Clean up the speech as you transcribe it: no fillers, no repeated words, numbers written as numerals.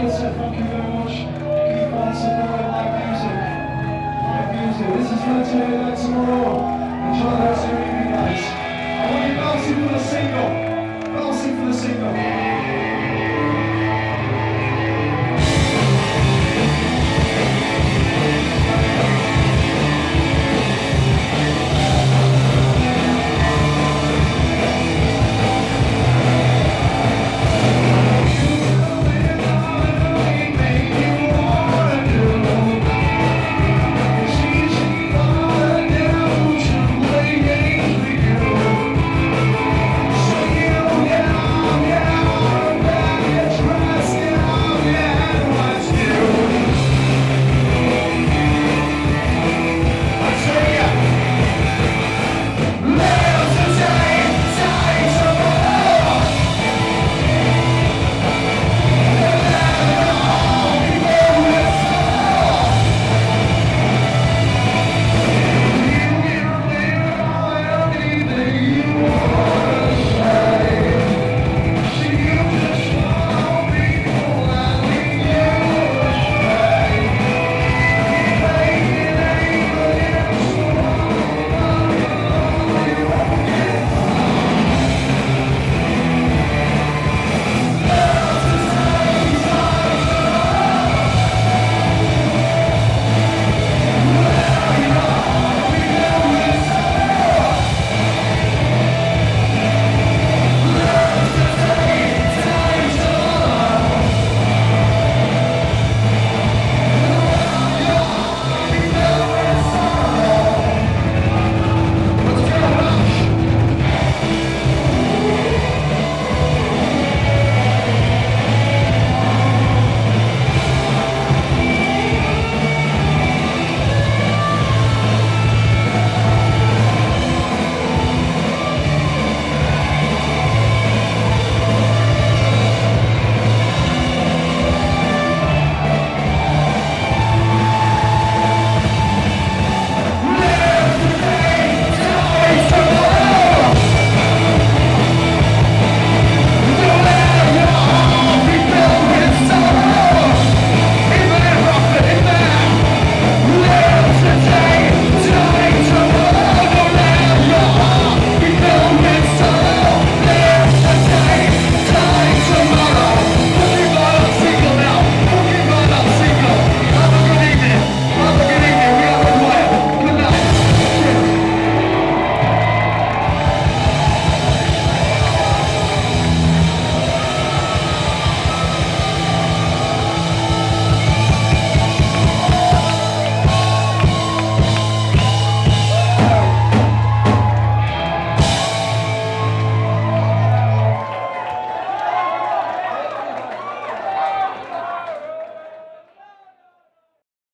So thank you very much. Keep on supporting live music. Live music. This is for today, tomorrow. Enjoy the rest of your evening, guys. I want you bouncing for the single. Bouncing for the single.